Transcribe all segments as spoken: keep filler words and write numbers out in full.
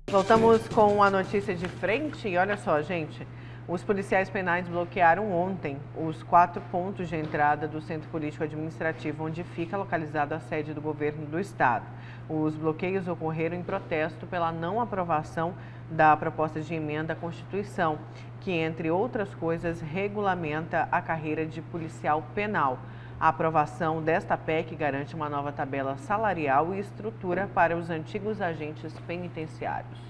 Voltamos com a notícia de frente e olha só, gente, os policiais penais bloquearam ontem os quatro pontos de entrada do Centro Político Administrativo, onde fica localizada a sede do governo do estado. Os bloqueios ocorreram em protesto pela não aprovação da proposta de emenda à Constituição, que, entre outras coisas, regulamenta a carreira de policial penal. A aprovação desta P E C garante uma nova tabela salarial e estrutura para os antigos agentes penitenciários.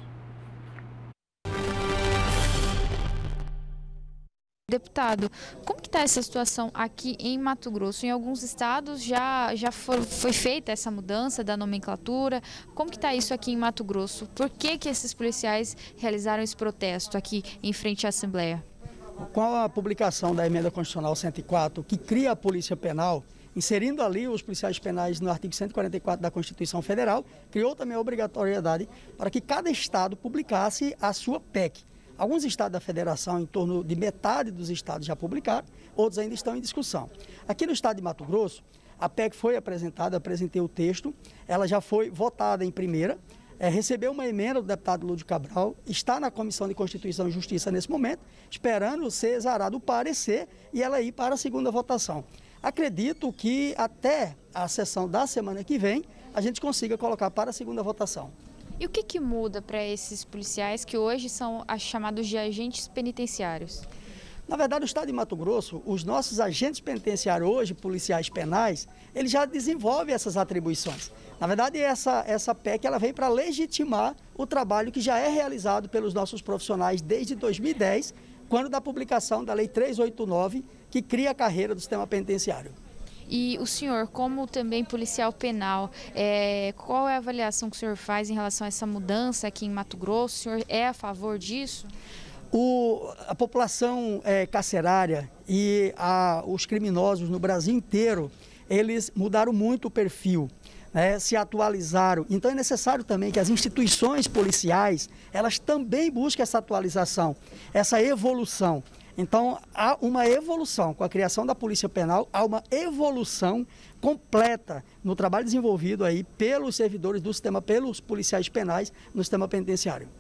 Deputado, como que está essa situação aqui em Mato Grosso? Em alguns estados já, já for, foi feita essa mudança da nomenclatura. Como que está isso aqui em Mato Grosso? Por que que esses policiais realizaram esse protesto aqui em frente à Assembleia? Com a publicação da Emenda Constitucional cento e quatro, que cria a Polícia Penal, inserindo ali os policiais penais no artigo cento e quarenta e quatro da Constituição Federal, criou também a obrigatoriedade para que cada estado publicasse a sua P E C. Alguns estados da federação, em torno de metade dos estados já publicaram, outros ainda estão em discussão. Aqui no estado de Mato Grosso, a P E C foi apresentada, apresentei o texto, ela já foi votada em primeira, É, recebeu uma emenda do deputado Lúdio Cabral, está na Comissão de Constituição e Justiça nesse momento, esperando ser exarado o parecer e ela ir para a segunda votação. Acredito que até a sessão da semana que vem a gente consiga colocar para a segunda votação. E o que que muda para esses policiais que hoje são chamados de agentes penitenciários? Na verdade, o estado de Mato Grosso, os nossos agentes penitenciários hoje, policiais penais, eles já desenvolvem essas atribuições. Na verdade, essa, essa P E C ela vem para legitimar o trabalho que já é realizado pelos nossos profissionais desde dois mil e dez, quando da publicação da Lei trezentos e oitenta e nove, que cria a carreira do sistema penitenciário. E o senhor, como também policial penal, é, qual é a avaliação que o senhor faz em relação a essa mudança aqui em Mato Grosso? O senhor é a favor disso? O, a população é, carcerária e a, os criminosos no Brasil inteiro, eles mudaram muito o perfil, né, se atualizaram. Então é necessário também que as instituições policiais, elas também busquem essa atualização, essa evolução. Então há uma evolução com a criação da Polícia Penal, há uma evolução completa no trabalho desenvolvido aí pelos servidores do sistema, pelos policiais penais no sistema penitenciário.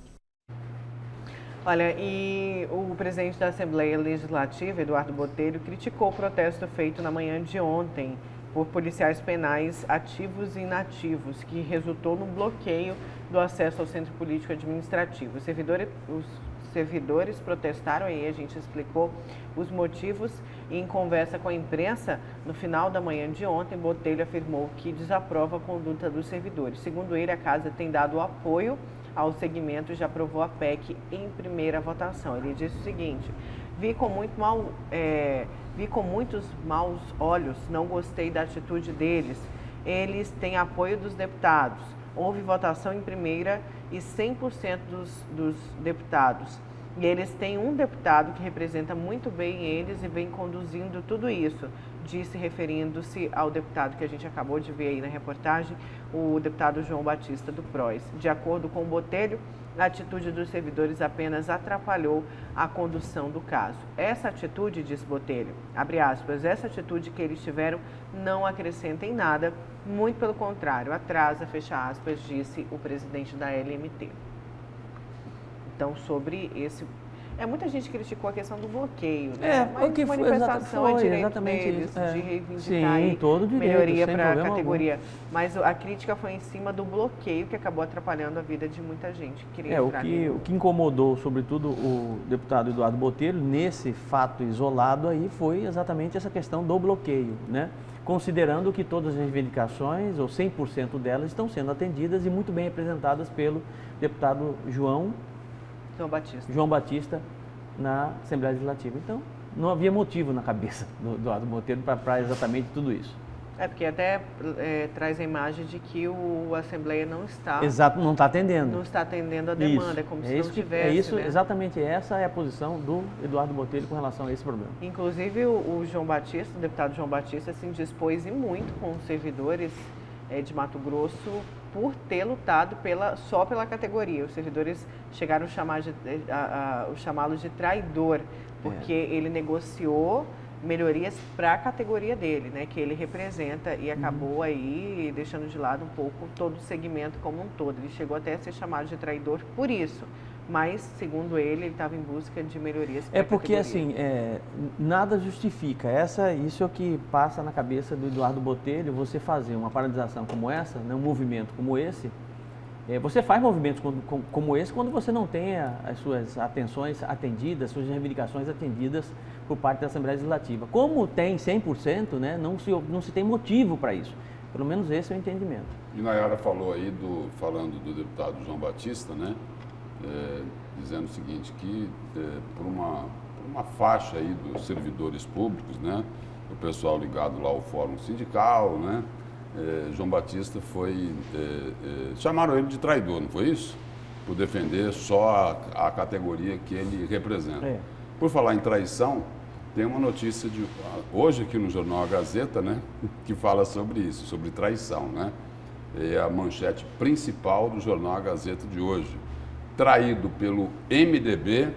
Olha, e o presidente da Assembleia Legislativa, Eduardo Botelho, criticou o protesto feito na manhã de ontem por policiais penais ativos e inativos, que resultou no bloqueio do acesso ao Centro Político Administrativo. Os servidores, os servidores protestaram, e a gente explicou os motivos, e em conversa com a imprensa, no final da manhã de ontem, Botelho afirmou que desaprova a conduta dos servidores. Segundo ele, a casa tem dado apoio ao segmento e já aprovou a P E C em primeira votação. Ele disse o seguinte: vi com, muito mal, é, vi com muitos maus olhos, não gostei da atitude deles. Eles têm apoio dos deputados. Houve votação em primeira e cem por cento dos, dos deputados. E eles têm um deputado que representa muito bem eles e vem conduzindo tudo isso, disse referindo-se ao deputado que a gente acabou de ver aí na reportagem, o deputado João Batista do P R O S. De acordo com o Botelho, a atitude dos servidores apenas atrapalhou a condução do caso. Essa atitude, diz Botelho, abre aspas, essa atitude que eles tiveram não acrescenta em nada, muito pelo contrário, atrasa, fecha aspas, disse o presidente da L M T. Então, sobre esse... É, muita gente criticou a questão do bloqueio, né? É, mas o que manifestação foi, é direito exatamente deles, isso, é. de reivindicar Sim, todo direito, melhoria para a categoria. Algum. Mas a crítica foi em cima do bloqueio que acabou atrapalhando a vida de muita gente que queria é, entrar o que, o que incomodou, sobretudo, o deputado Eduardo Botelho, nesse fato isolado aí, foi exatamente essa questão do bloqueio, né? Considerando que todas as reivindicações, ou cem por cento delas, estão sendo atendidas e muito bem representadas pelo deputado João, João Batista. João Batista na Assembleia Legislativa. Então, não havia motivo na cabeça do Eduardo Botelho para exatamente tudo isso. É, porque até é, traz a imagem de que o a Assembleia não está... Exato, não está atendendo. Não está atendendo a demanda, isso. é como é se isso não que, tivesse, É isso, né? exatamente essa é a posição do Eduardo Botelho com relação a esse problema. Inclusive, o, o João Batista, o deputado João Batista, se indispôs e muito com os servidores é, de Mato Grosso por ter lutado pela, só pela categoria. Os servidores chegaram a chamar de, a, a, a chamá-lo de traidor, porque é. ele negociou melhorias para a categoria dele, né, que ele representa, e acabou aí deixando de lado um pouco todo o segmento como um todo. Ele chegou até a ser chamado de traidor por isso, mas, segundo ele, ele estava em busca de melhorias para É a porque, categoria. assim, é, nada justifica. Essa, isso é o que passa na cabeça do Eduardo Botelho, você fazer uma paralisação como essa, né, um movimento como esse. É, você faz movimentos como, como, como esse quando você não tem a, as suas atenções atendidas, suas reivindicações atendidas por parte da Assembleia Legislativa. Como tem cem por cento, né, não, se, não se tem motivo para isso. Pelo menos esse é o entendimento. E Nayara falou aí, do, falando do deputado João Batista, né, é, dizendo o seguinte, que é, por, uma, por uma faixa aí dos servidores públicos, né, o pessoal ligado lá ao Fórum Sindical, né, É, João Batista foi, é, é, chamaram ele de traidor, não foi isso? Por defender só a, a categoria que ele representa. É. Por falar em traição, tem uma notícia de hoje aqui no jornal A Gazeta, né, que fala sobre isso, sobre traição, né? É a manchete principal do jornal A Gazeta de hoje. Traído pelo M D B,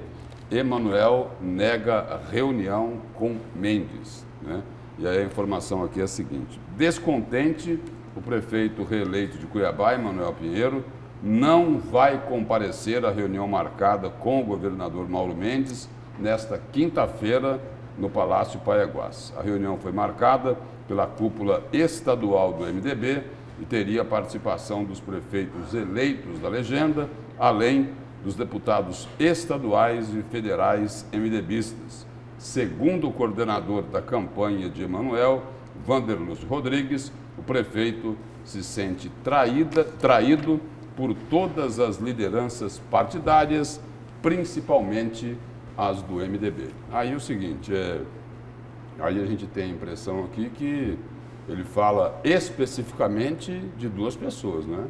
Emanuel nega reunião com Mendes, né? E aí a informação aqui é a seguinte: descontente, o prefeito reeleito de Cuiabá, Emanuel Pinheiro, não vai comparecer à reunião marcada com o governador Mauro Mendes nesta quinta-feira no Palácio Paiaguás. A reunião foi marcada pela cúpula estadual do M D B e teria a participação dos prefeitos eleitos da legenda, além dos deputados estaduais e federais MDBistas. Segundo o coordenador da campanha de Emanuel, Wanderlust Rodrigues, o prefeito se sente traída, traído por todas as lideranças partidárias, principalmente as do M D B. Aí é o seguinte, é, aí a gente tem a impressão aqui que ele fala especificamente de duas pessoas, né?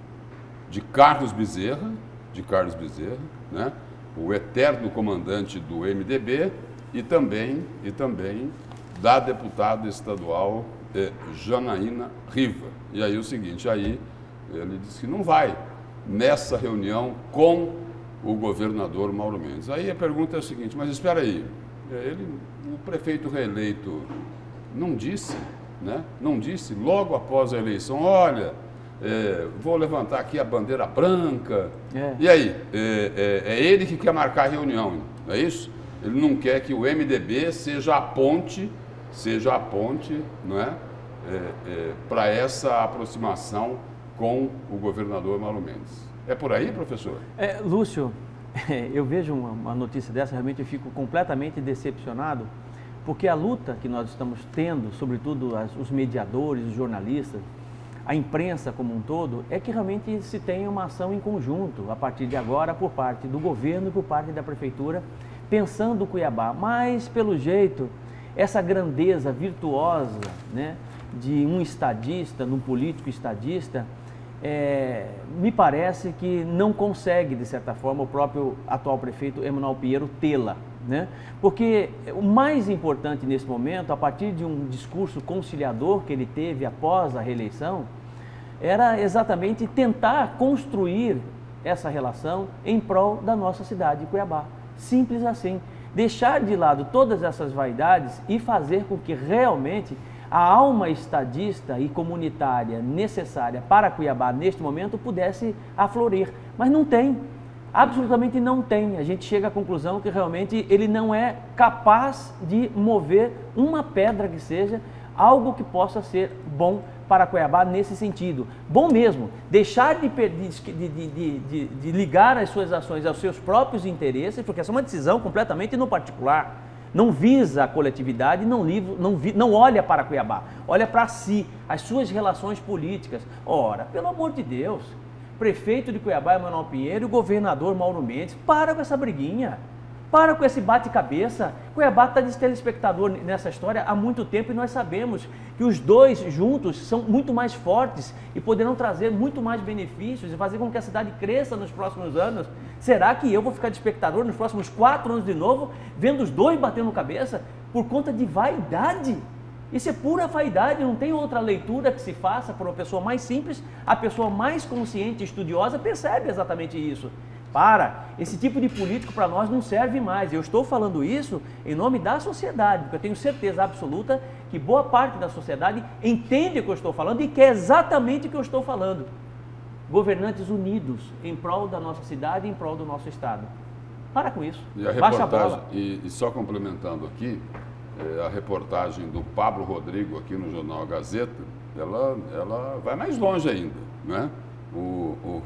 De Carlos Bezerra, de Carlos Bezerra, né? O eterno comandante do M D B, e também, e também da deputada estadual eh, Janaína Riva. E aí o seguinte, aí ele disse que não vai nessa reunião com o governador Mauro Mendes. Aí a pergunta é a seguinte, mas espera aí, ele, o prefeito reeleito não disse, né? Não disse logo após a eleição, olha, é, vou levantar aqui a bandeira branca. É. E aí, é, é, é ele que quer marcar a reunião, não é isso? Ele não quer que o M D B seja a ponte, seja a ponte, não é, é, é para essa aproximação com o governador Mauro Mendes. É por aí, professor? É, Lúcio, eu vejo uma, uma notícia dessa, realmente eu fico completamente decepcionado, porque a luta que nós estamos tendo, sobretudo as, os mediadores, os jornalistas, a imprensa como um todo, é que realmente se tenha uma ação em conjunto, a partir de agora, por parte do governo e por parte da prefeitura, pensando o Cuiabá, mas pelo jeito, essa grandeza virtuosa, né, de um estadista, de um político estadista, é, me parece que não consegue, de certa forma, o próprio atual prefeito Emanuel Pinheiro tê-la, né? Porque o mais importante nesse momento, a partir de um discurso conciliador que ele teve após a reeleição, era exatamente tentar construir essa relação em prol da nossa cidade de Cuiabá. Simples assim. Deixar de lado todas essas vaidades e fazer com que realmente a alma estadista e comunitária necessária para Cuiabá neste momento pudesse aflorir. Mas não tem, absolutamente não tem. A gente chega à conclusão que realmente ele não é capaz de mover uma pedra que seja, algo que possa ser bom para Cuiabá nesse sentido. Bom mesmo, deixar de, de, de, de, de ligar as suas ações aos seus próprios interesses, porque essa é uma decisão completamente no particular. Não visa a coletividade, não, livro, não, vi, não olha para Cuiabá, olha para si, as suas relações políticas. Ora, pelo amor de Deus, prefeito de Cuiabá, Emanuel Pinheiro, e o governador Mauro Mendes, para com essa briguinha. Para com esse bate-cabeça. Cuiabá está de telespectador nessa história há muito tempo e nós sabemos que os dois juntos são muito mais fortes e poderão trazer muito mais benefícios e fazer com que a cidade cresça nos próximos anos. Será que eu vou ficar de espectador nos próximos quatro anos de novo, vendo os dois batendo cabeça por conta de vaidade? Isso é pura vaidade, não tem outra leitura que se faça por uma pessoa mais simples. A pessoa mais consciente e estudiosa percebe exatamente isso. Para. Esse tipo de político para nós não serve mais. Eu estou falando isso em nome da sociedade, porque eu tenho certeza absoluta que boa parte da sociedade entende o que eu estou falando e quer exatamente o que eu estou falando. Governantes unidos em prol da nossa cidade e em prol do nosso estado. Para com isso. E a Baixa a reportagem, bola. e, e só complementando aqui, é, a reportagem do Pablo Rodrigo aqui no Jornal A Gazeta, ela, ela vai mais longe ainda, né? O, o,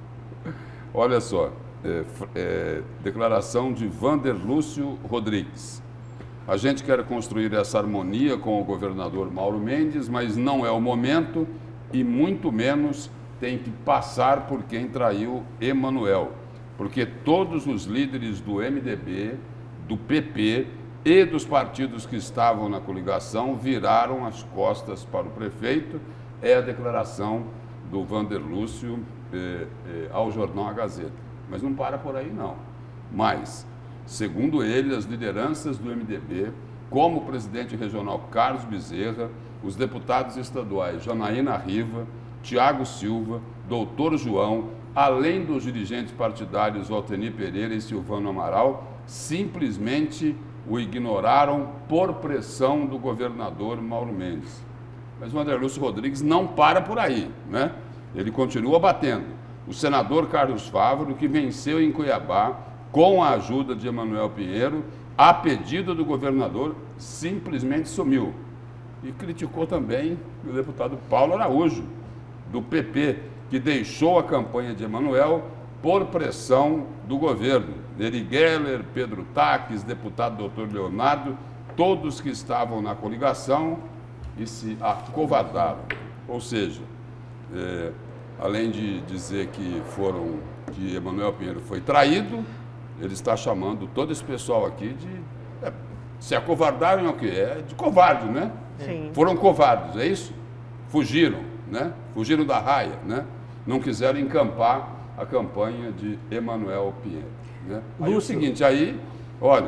olha só, é, é, declaração de Vander Lúcio Rodrigues. A gente quer construir essa harmonia com o governador Mauro Mendes, mas não é o momento e muito menos tem que passar por quem traiu Emanuel, porque todos os líderes do M D B, do P P e dos partidos que estavam na coligação viraram as costas para o prefeito. É a declaração do Vander Lúcio eh, eh, ao Jornal A Gazeta. Mas não para por aí, não. Mas, segundo ele, as lideranças do M D B, como o presidente regional Carlos Bezerra, os deputados estaduais Janaína Riva, Tiago Silva, doutor João, além dos dirigentes partidários Valtenir Pereira e Silvano Amaral, simplesmente o ignoraram por pressão do governador Mauro Mendes. Mas o Vander Lúcio Rodrigues não para por aí, né? Ele continua batendo. O senador Carlos Fávaro, que venceu em Cuiabá, com a ajuda de Emanuel Pinheiro, a pedido do governador, simplesmente sumiu. E criticou também o deputado Paulo Araújo, do P P, que deixou a campanha de Emanuel por pressão do governo. Eri Geller, Pedro Taques, deputado doutor Leonardo, todos que estavam na coligação e se acovardaram. Ou seja, é, além de dizer que foram, que Emanuel Pinheiro foi traído, ele está chamando todo esse pessoal aqui de... É, se acovardaram é o quê? É de covarde, né? Sim. Foram covardes, é isso? Fugiram, né? Fugiram da raia, né? Não quiseram encampar a campanha de Emanuel Pinheiro, né? Aí é o seguinte, aí, olha,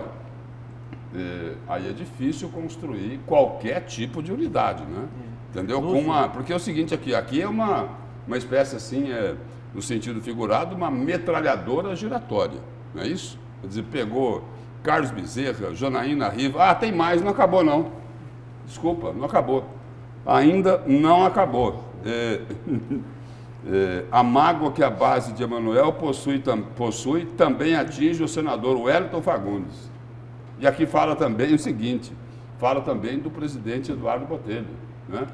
é, aí é difícil construir qualquer tipo de unidade, né? Entendeu? Com uma, porque é o seguinte aqui, aqui é uma, uma espécie assim, é, no sentido figurado, uma metralhadora giratória, não é isso? Quer dizer, pegou Carlos Bezerra, Janaína Riva, ah, tem mais, não acabou não. Desculpa, não acabou. Ainda não acabou. É, é, a mágoa que a base de Emanuel possui, tam, possui também atinge o senador Wellington Fagundes. E aqui fala também o seguinte, fala também do presidente Eduardo Botelho, né?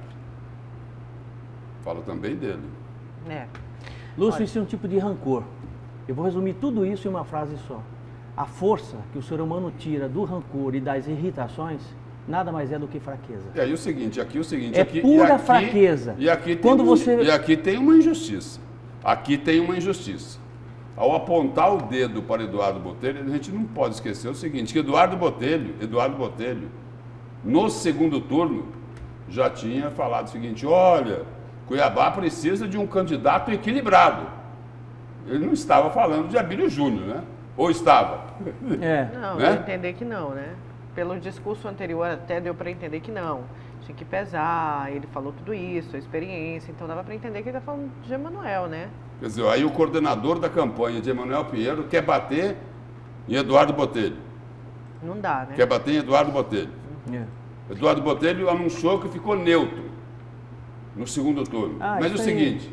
Fala também dele. É. Lúcio, Olha. isso é um tipo de rancor. Eu vou resumir tudo isso em uma frase só. A força que o ser humano tira do rancor e das irritações nada mais é do que fraqueza. E aí o seguinte, aqui o seguinte... É aqui, pura e aqui, fraqueza. E aqui, tem Quando um, você... e aqui tem uma injustiça. Aqui tem uma injustiça. Ao apontar o dedo para Eduardo Botelho, a gente não pode esquecer o seguinte, que Eduardo Botelho, Eduardo Botelho, no segundo turno, já tinha falado o seguinte, olha, Cuiabá precisa de um candidato equilibrado. Ele não estava falando de Abílio Júnior, né? Ou estava? É. Não, Né? deu entender que não, né? Pelo discurso anterior até deu para entender que não. Tinha que pesar, ele falou tudo isso, a experiência, então dava para entender que ele está falando de Emanuel, né? Quer dizer, aí o coordenador da campanha de Emanuel Pinheiro quer bater em Eduardo Botelho. Não dá, né? Quer bater em Eduardo Botelho. É. Eduardo Botelho anunciou que ficou neutro no segundo turno. Ah, Mas é o isso aí. seguinte,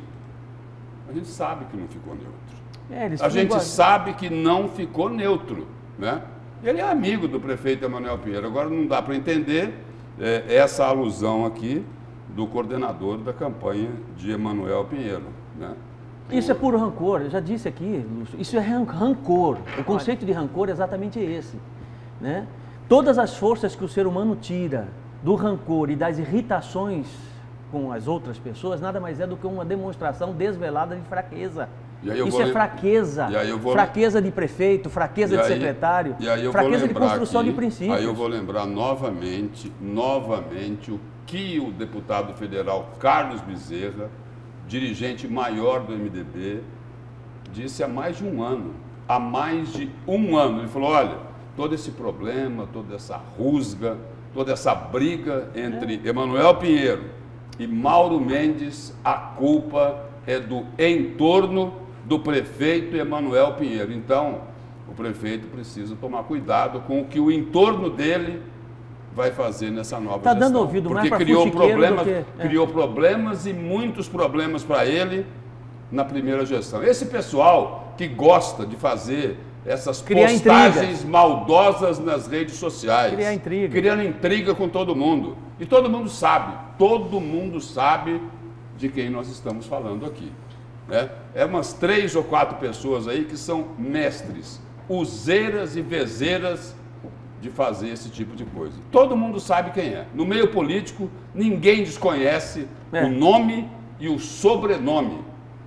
a gente sabe que não ficou neutro. É, eles A gente ficam- sabe que não ficou neutro, né? Ele é amigo do prefeito Emanuel Pinheiro. Agora não dá para entender é, essa alusão aqui do coordenador da campanha de Emanuel Pinheiro, né? Isso é puro rancor, eu já disse aqui, Lúcio, isso é ran- rancor. O conceito de rancor é exatamente esse, né? Todas as forças que o ser humano tira do rancor e das irritações com as outras pessoas, nada mais é do que uma demonstração desvelada de fraqueza. E aí eu Isso vou é lem- fraqueza, E aí eu vou- fraqueou de prefeito, fraqueza E de aí- secretário, e aí eu vou fraqueza de lembrar construção aqui, de princípios. Aí eu vou lembrar novamente, novamente, o que o deputado federal Carlos Bezerra, dirigente maior do M D B, disse há mais de um ano. Há mais de um ano. Ele falou, olha, todo esse problema, toda essa rusga, toda essa briga entre Emanuel Pinheiro e Mauro Mendes, a culpa é do entorno do prefeito Emanuel Pinheiro. Então, o prefeito precisa tomar cuidado com o que o entorno dele vai fazer nessa nova tá gestão. Dando ouvido porque mais criou problemas, que... é. criou problemas e muitos problemas para ele na primeira gestão. Esse pessoal que gosta de fazer essas Criar postagens intriga. maldosas nas redes sociais. Criar intriga. Criando intriga com todo mundo. E todo mundo sabe, todo mundo sabe de quem nós estamos falando aqui. Né? É umas três ou quatro pessoas aí que são mestres, useiras e vezeiras de fazer esse tipo de coisa. Todo mundo sabe quem é. No meio político, ninguém desconhece é. o nome e o sobrenome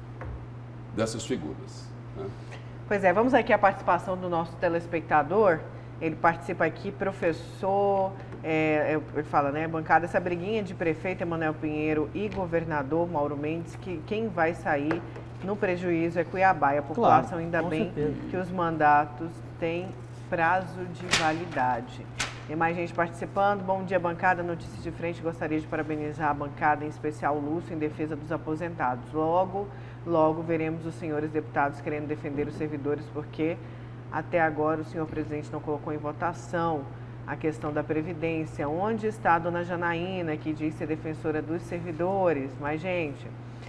dessas figuras. Né? Pois é, vamos aqui à participação do nosso telespectador. Ele participa aqui, professor, é, ele fala, né, bancada, essa briguinha de prefeito Emanuel Pinheiro e governador Mauro Mendes, que quem vai sair no prejuízo é Cuiabá. E a população, claro, ainda bem certeza. que os mandatos têm prazo de validade. Tem mais gente participando. Bom dia, bancada. Notícias de frente. Gostaria de parabenizar a bancada, em especial o Lúcio, em defesa dos aposentados. Logo, logo veremos os senhores deputados querendo defender os servidores, porque até agora o senhor presidente não colocou em votação a questão da Previdência. Onde está a dona Janaína, que diz ser defensora dos servidores? Mas, gente...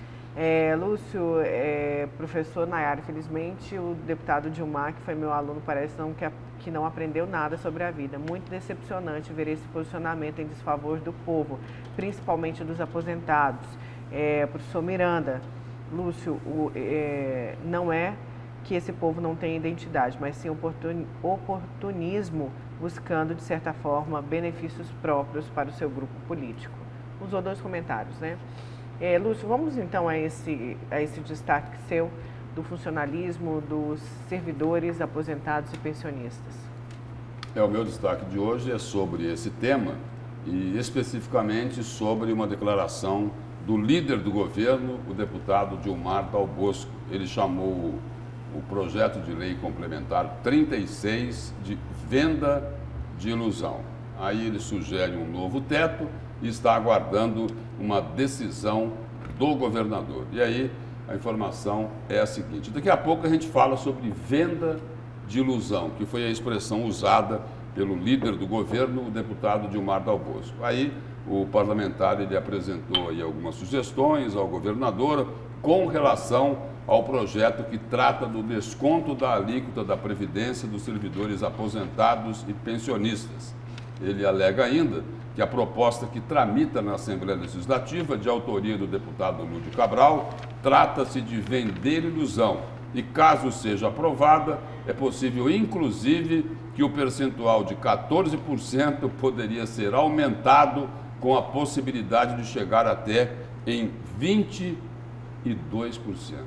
É, Lúcio, é, professor Nayara, infelizmente o deputado Dilmar, que foi meu aluno, parece não, que, que não aprendeu nada sobre a vida. Muito decepcionante ver esse posicionamento em desfavor do povo, principalmente dos aposentados. É, professor Miranda, Lúcio, o, é, não é que esse povo não tem identidade, mas sim oportun, oportunismo, buscando, de certa forma, benefícios próprios para o seu grupo político. Usou dois comentários, né? É, Lúcio, vamos então a esse, a esse destaque seu do funcionalismo dos servidores, aposentados e pensionistas. É, o meu destaque de hoje é sobre esse tema e especificamente sobre uma declaração do líder do governo, o deputado Dilmar Dal Bosco. Ele chamou o, o projeto de lei complementar trinta e seis de venda de ilusão. Aí ele sugere um novo teto e está aguardando uma decisão do governador. E aí a informação é a seguinte: daqui a pouco a gente fala sobre venda de ilusão, que foi a expressão usada pelo líder do governo, o deputado Dilmar Dal Bosco. Aí o parlamentar ele apresentou aí algumas sugestões ao governador com relação ao projeto que trata do desconto da alíquota da Previdência dos servidores aposentados e pensionistas. Ele alega ainda que a proposta que tramita na Assembleia Legislativa, de autoria do deputado Lúdio Cabral, trata-se de vender ilusão. E caso seja aprovada, é possível, inclusive, que o percentual de quatorze por cento poderia ser aumentado com a possibilidade de chegar até em vinte e dois por cento.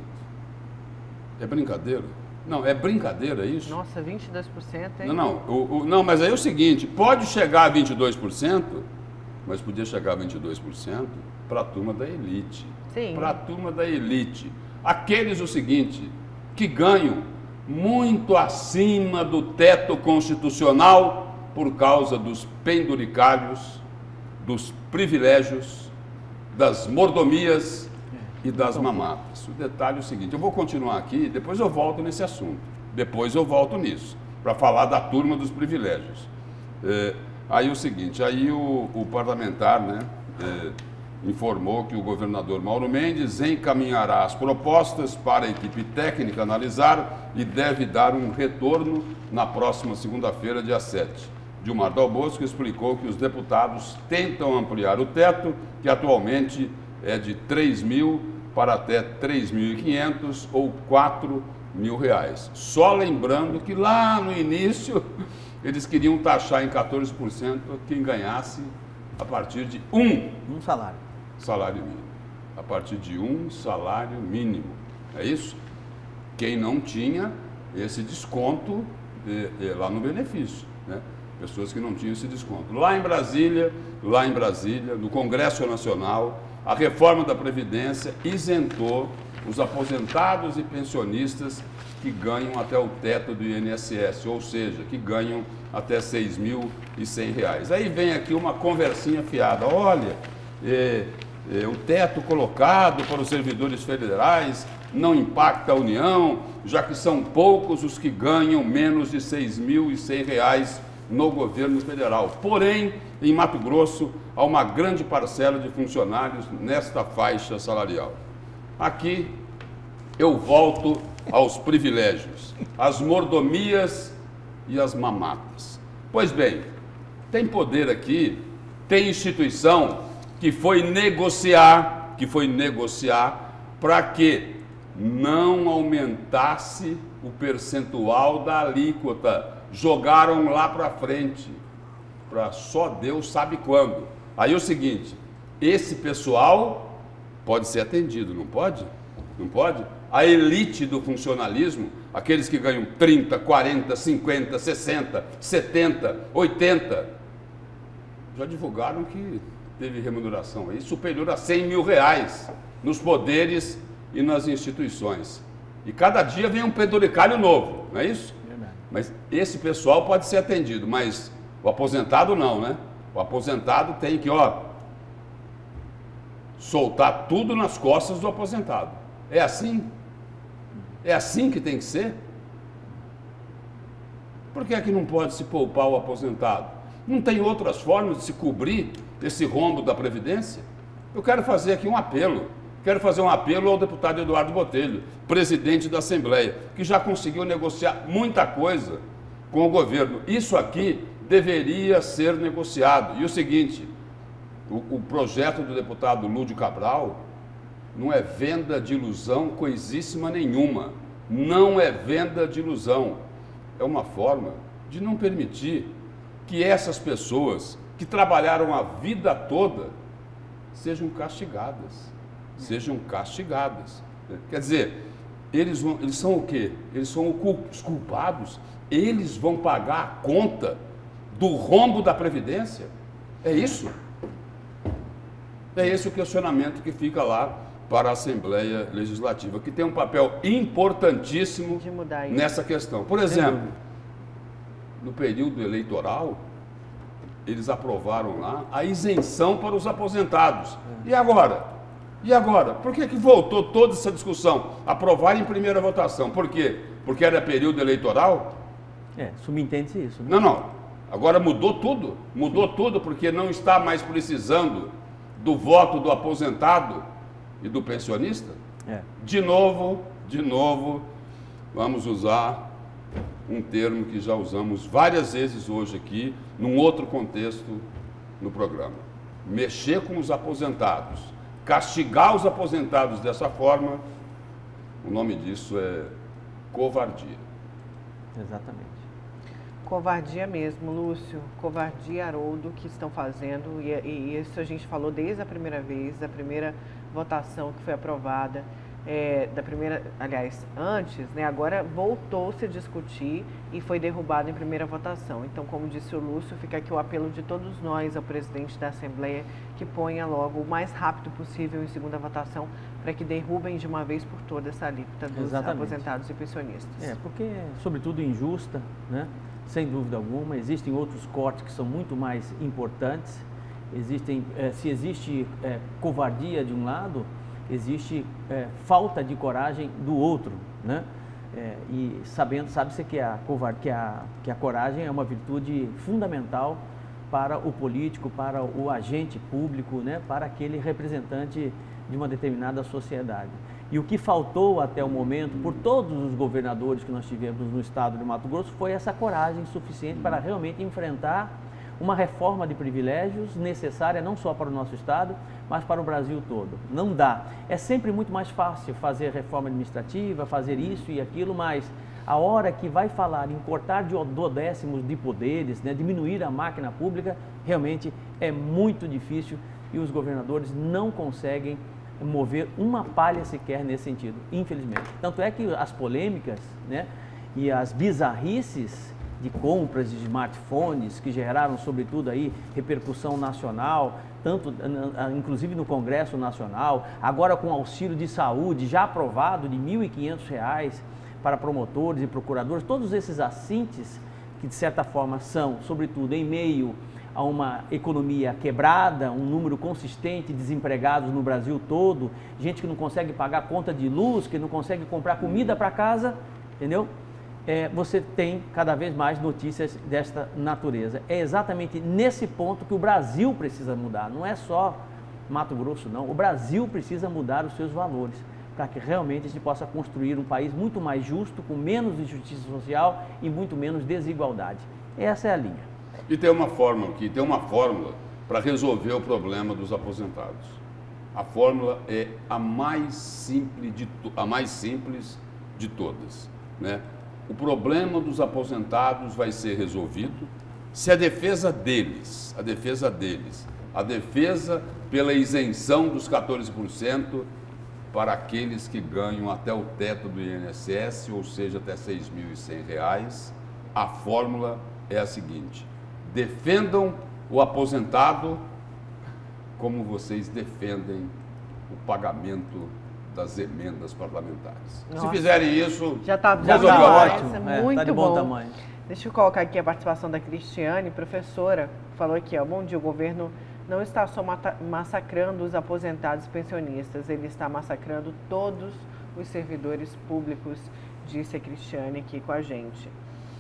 É brincadeira? Não, é brincadeira isso? Nossa, vinte e dois por cento, hein? Não, não, o, o, não, mas aí é o seguinte, pode chegar a vinte e dois por cento, mas podia chegar a vinte e dois por cento para a turma da elite. Sim. Para a turma da elite. Aqueles, o seguinte, que ganham muito acima do teto constitucional por causa dos penduricalhos, dos privilégios, das mordomias e das mamatas. O detalhe é o seguinte, eu vou continuar aqui, depois eu volto nesse assunto, depois eu volto nisso, para falar da turma dos privilégios. É, aí o seguinte, aí o, o parlamentar, né, é, informou que o governador Mauro Mendes encaminhará as propostas para a equipe técnica analisar e deve dar um retorno na próxima segunda-feira, dia sete. Dilmar Dal Bosco explicou que os deputados tentam ampliar o teto, que atualmente é de três mil para até três mil e quinhentos ou quatro mil reais. Só lembrando que lá no início eles queriam taxar em quatorze por cento quem ganhasse a partir de um, um salário. salário mínimo. A partir de um salário mínimo. É isso? Quem não tinha esse desconto eh, eh, lá no benefício, né? Pessoas que não tinham esse desconto. Lá em Brasília, lá em Brasília, no Congresso Nacional, a reforma da Previdência isentou os aposentados e pensionistas que ganham até o teto do I N S S, ou seja, que ganham até seis mil e cem reais. Aí vem aqui uma conversinha fiada. Olha, é, o teto colocado para os servidores federais não impacta a União, já que são poucos os que ganham menos de seis mil e cem reais no governo federal. Porém, em Mato Grosso, há uma grande parcela de funcionários nesta faixa salarial. Aqui, eu volto aos privilégios, às mordomias e às mamatas. Pois bem, tem poder aqui, tem instituição que foi negociar, que foi negociar para que não aumentasse o percentual da alíquota. Jogaram lá para frente, para só Deus sabe quando. Aí é o seguinte, esse pessoal pode ser atendido, não pode? Não pode? A elite do funcionalismo, aqueles que ganham trinta, quarenta, cinquenta, sessenta, setenta, oitenta, já divulgaram que teve remuneração aí superior a cem mil reais nos poderes e nas instituições. E cada dia vem um penduricalho novo, não é isso? Verdade. Mas esse pessoal pode ser atendido, mas o aposentado não, né? O aposentado tem que, ó, soltar tudo nas costas do aposentado. É assim? É assim que tem que ser? Por que é que não pode se poupar o aposentado? Não tem outras formas de se cobrir esse rombo da Previdência? Eu quero fazer aqui um apelo. Quero fazer um apelo ao deputado Eduardo Botelho, presidente da Assembleia, que já conseguiu negociar muita coisa com o governo. Isso aqui deveria ser negociado. E o seguinte, o, o projeto do deputado Lúdio Cabral não é venda de ilusão coisíssima nenhuma. Não é venda de ilusão. É uma forma de não permitir que essas pessoas que trabalharam a vida toda sejam castigadas. Sejam castigadas. Quer dizer, eles, vão, eles são o quê? Eles são os culpados. Eles vão pagar a conta do rombo da Previdência. É isso? É esse o questionamento que fica lá para a Assembleia Legislativa, que tem um papel importantíssimo nessa questão. Por exemplo, no período eleitoral, eles aprovaram lá a isenção para os aposentados. E agora? E agora? Por que que voltou toda essa discussão? Aprovar em primeira votação. Por quê? Porque era período eleitoral? É, subentende-se isso. Né? Não, não. Agora mudou tudo. Mudou tudo porque não está mais precisando do voto do aposentado e do pensionista. É. De novo, de novo, vamos usar um termo que já usamos várias vezes hoje aqui, num outro contexto no programa. Mexer com os aposentados, castigar os aposentados dessa forma, o nome disso é covardia. Exatamente. Covardia mesmo, Lúcio, covardia, Haroldo, que estão fazendo, e, e isso a gente falou desde a primeira vez, da primeira votação que foi aprovada, é, da primeira, aliás, antes, né, agora voltou-se a discutir e foi derrubado em primeira votação. Então, como disse o Lúcio, fica aqui o apelo de todos nós ao presidente da Assembleia que ponha logo o mais rápido possível em segunda votação para que derrubem de uma vez por todas essa alíquota dos Exatamente. aposentados e pensionistas. É, porque é, sobretudo, injusta, né? Sem dúvida alguma, existem outros cortes que são muito mais importantes. Existem, é, se existe é, covardia de um lado, existe é, falta de coragem do outro, né? É, e sabendo, sabe-se que a, que, a, que a coragem é uma virtude fundamental para o político, para o agente público, né? Para aquele representante de uma determinada sociedade. E o que faltou até o momento, por todos os governadores que nós tivemos no estado de Mato Grosso, foi essa coragem suficiente para realmente enfrentar uma reforma de privilégios necessária não só para o nosso estado, mas para o Brasil todo. Não dá. É sempre muito mais fácil fazer reforma administrativa, fazer isso e aquilo, mas a hora que vai falar em cortar de duodécimos de poderes, né, diminuir a máquina pública, realmente é muito difícil e os governadores não conseguem mover uma palha sequer nesse sentido, infelizmente. Tanto é que as polêmicas, né, e as bizarrices de compras de smartphones que geraram, sobretudo, aí, repercussão nacional, tanto, inclusive no Congresso Nacional, agora com auxílio de saúde já aprovado de mil e quinhentos reais para promotores e procuradores, todos esses assintes que, de certa forma, são, sobretudo, em meio a uma economia quebrada, um número consistente de desempregados no Brasil todo, gente que não consegue pagar conta de luz, que não consegue comprar comida para casa, entendeu? É, você tem cada vez mais notícias desta natureza. É exatamente nesse ponto que o Brasil precisa mudar, não é só Mato Grosso não, o Brasil precisa mudar os seus valores, para que realmente a gente possa construir um país muito mais justo, com menos injustiça social e muito menos desigualdade. Essa é a linha. E tem uma fórmula aqui, tem uma fórmula para resolver o problema dos aposentados. A fórmula é a mais simples de, a mais simples de todas, né? O problema dos aposentados vai ser resolvido se a defesa deles, a defesa deles, a defesa pela isenção dos quatorze por cento para aqueles que ganham até o teto do I N S S, ou seja, até seis mil e cem reais, a fórmula é a seguinte: defendam o aposentado como vocês defendem o pagamento das emendas parlamentares. Nossa. Se fizerem isso, já está já tá ótimo, ótimo, é, muito tá de bom. bom tamanho. Deixa eu colocar aqui a participação da Cristiane, professora, falou aqui, ó, bom dia, o governo não está só massacrando os aposentados e pensionistas, ele está massacrando todos os servidores públicos, disse a Cristiane aqui com a gente.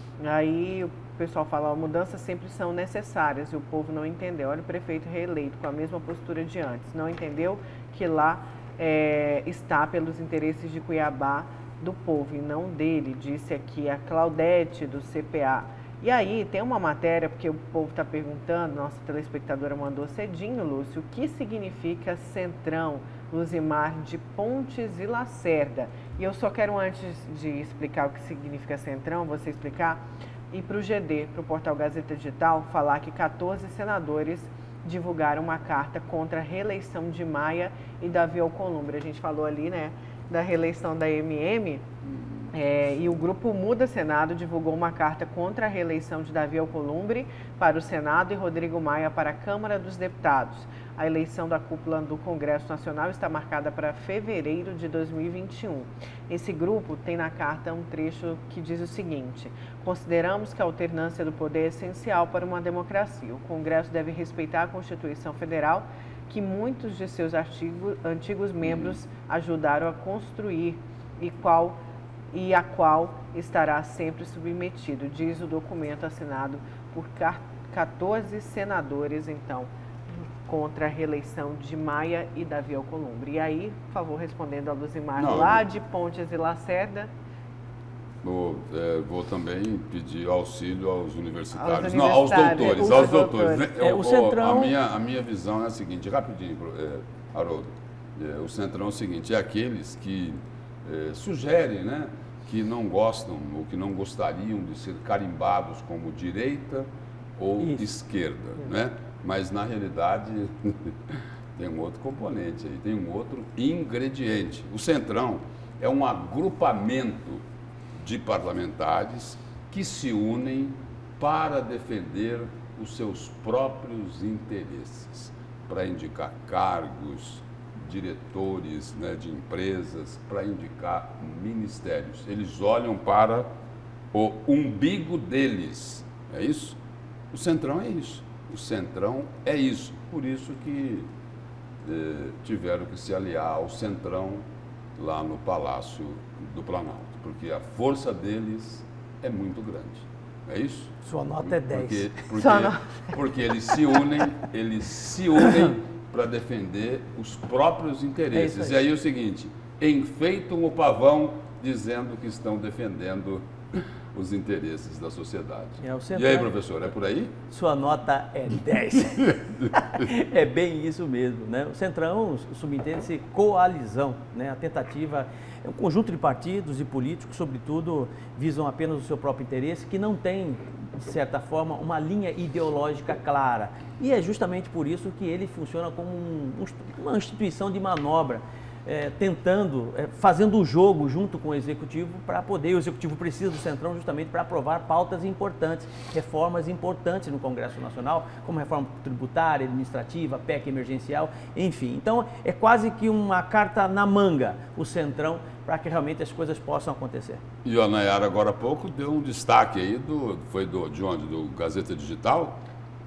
Aí o pessoal fala, ó, mudanças sempre são necessárias e o povo não entendeu. Olha o prefeito reeleito com a mesma postura de antes, não entendeu que lá é, está pelos interesses de Cuiabá do povo e não dele, disse aqui a Claudete do C P A. E aí tem uma matéria, porque o povo está perguntando, nossa telespectadora mandou cedinho, Lúcio, o que significa Centrão, Luzimar de Pontes e Lacerda? E eu só quero, antes de explicar o que significa Centrão, você explicar, e para o G D, para o portal Gazeta Digital, falar que quatorze senadores divulgaram uma carta contra a reeleição de Maia e Davi Alcolumbre. A gente falou ali, né, da reeleição da M M, é, e o grupo Muda Senado divulgou uma carta contra a reeleição de Davi Alcolumbre para o Senado e Rodrigo Maia para a Câmara dos Deputados. A eleição da cúpula do Congresso Nacional está marcada para fevereiro de dois mil e vinte e um. Esse grupo tem na carta um trecho que diz o seguinte: consideramos que a alternância do poder é essencial para uma democracia. O Congresso deve respeitar a Constituição Federal, que muitos de seus artigos, antigos membros ajudaram a construir e, qual, e a qual estará sempre submetido, diz o documento assinado por quatorze senadores, então, contra a reeleição de Maia e Davi Alcolumbre. E aí, por favor, respondendo a Luzimar, Não, lá de Pontes e Lacerda. Vou, é, vou também pedir auxílio aos universitários, aos não, aos doutores, os aos doutores. doutores. É, o Centrão... a, minha, a minha visão é a seguinte, rapidinho, é, Haroldo, é, o Centrão é o seguinte, é aqueles que é, sugerem, né, que não gostam ou que não gostariam de ser carimbados como direita ou Isso. esquerda, Isso. né? Mas, na realidade, tem um outro componente aí, tem um outro ingrediente. O Centrão é um agrupamento de parlamentares que se unem para defender os seus próprios interesses, para indicar cargos, diretores, né, de empresas, para indicar ministérios. Eles olham para o umbigo deles, é isso? O Centrão é isso. O Centrão é isso, por isso que eh, tiveram que se aliar ao Centrão lá no Palácio do Planalto, porque a força deles é muito grande, é isso? Sua nota é dez. Porque, porque, porque eles se unem, eles se unem para defender os próprios interesses. É aí. E aí é o seguinte, enfeitam o pavão dizendo que estão defendendo os interesses da sociedade. É, e aí, professor, é por aí? Sua nota é dez. É bem isso mesmo, né? O Centrão subentende-se coalizão, né? A tentativa é um conjunto de partidos e políticos, sobretudo, visam apenas o seu próprio interesse, que não tem, de certa forma, uma linha ideológica clara. E é justamente por isso que ele funciona como um, uma instituição de manobra, É, tentando, é, fazendo o jogo junto com o Executivo para poder, o Executivo precisa do Centrão justamente para aprovar pautas importantes, reformas importantes no Congresso Nacional, como reforma tributária, administrativa, P E C emergencial, enfim. Então, é quase que uma carta na manga, o Centrão, para que realmente as coisas possam acontecer. E a Nayara, agora há pouco, deu um destaque aí, do, foi do, de onde? Do Gazeta Digital?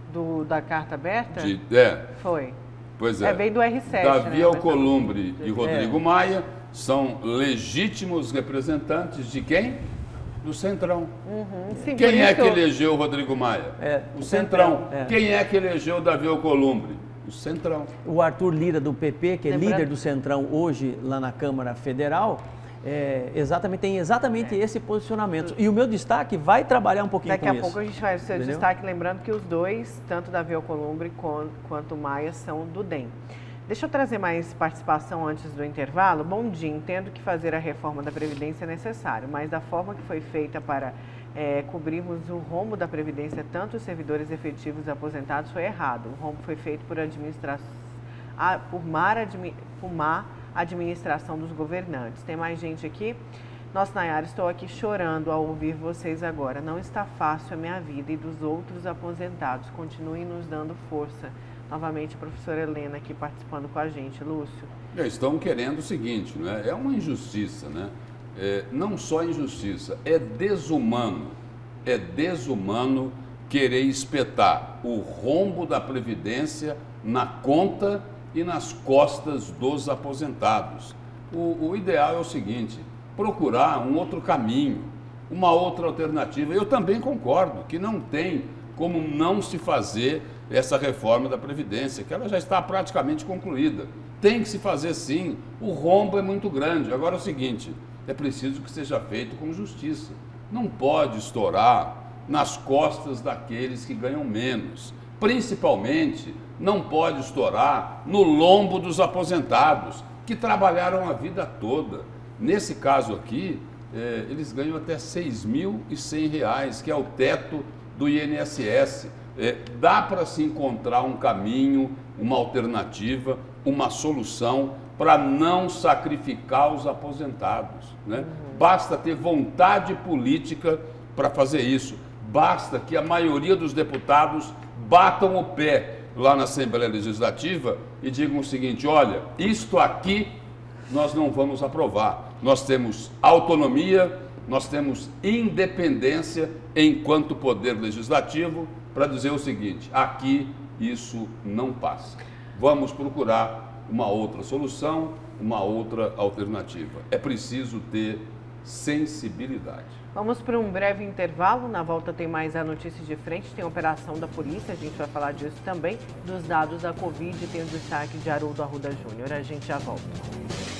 do, da carta aberta? De, é. Foi. Pois é. É, veio do R sete, Davi né? Alcolumbre e Rodrigo É. Maia são legítimos representantes de quem? Do Centrão. Uhum. Sim, por Quem isso é que eu- elegeu o Rodrigo Maia? É, o Centrão. é. Quem é que elegeu o Davi Alcolumbre? O Centrão. O Arthur Lira, do P P, que é Lembrando- líder do Centrão hoje lá na Câmara Federal, é, exatamente, tem exatamente esse posicionamento. E o meu destaque vai trabalhar um pouquinho Daqui com a isso. pouco a gente vai o seu Entendeu? destaque, lembrando que os dois, tanto Davi Alcolumbre quan- quanto Maia, são do D E M. Deixa eu trazer mais participação antes do intervalo. Bom dia, entendo que fazer a reforma da Previdência é necessário, mas da forma que foi feita para é, cobrirmos o rombo da Previdência, tanto os servidores efetivos e aposentados, foi errado. O rombo foi feito por, administra... ah, por, mar admi... por má administração dos governantes. Tem mais gente aqui? Nossa, Nayara, estou aqui chorando ao ouvir vocês agora. Não está fácil a minha vida e dos outros aposentados. Continuem nos dando força. Novamente, a professora Helena aqui participando com a gente. Lúcio. Estão querendo o seguinte, né? É uma injustiça, né? É, não só injustiça, é desumano. É desumano querer espetar o rombo da Previdência na conta e nas costas dos aposentados. O, o ideal é o seguinte, procurar um outro caminho, uma outra alternativa. Eu também concordo que não tem como não se fazer essa reforma da Previdência, que ela já está praticamente concluída. Tem que se fazer sim, o rombo é muito grande. Agora é o seguinte, é preciso que seja feito com justiça. Não pode estourar nas costas daqueles que ganham menos. Principalmente, não pode estourar no lombo dos aposentados, que trabalharam a vida toda. Nesse caso aqui, eh, eles ganham até seis mil e cem reais, que é o teto do I N S S. É, dá para se encontrar um caminho, uma alternativa, uma solução para não sacrificar os aposentados, né? Uhum. Basta ter vontade política para fazer isso. Basta que a maioria dos deputados batam o pé lá na Assembleia Legislativa e digam o seguinte, olha, isto aqui nós não vamos aprovar. Nós temos autonomia, nós temos independência enquanto poder legislativo para dizer o seguinte, aqui isso não passa. Vamos procurar uma outra solução, uma outra alternativa. É preciso ter sensibilidade. Vamos para um breve intervalo. Na volta tem mais a notícia de frente, tem a operação da polícia, a gente vai falar disso também. Dos dados da Covid, tem o destaque de Haroldo Arruda Júnior. A gente já volta.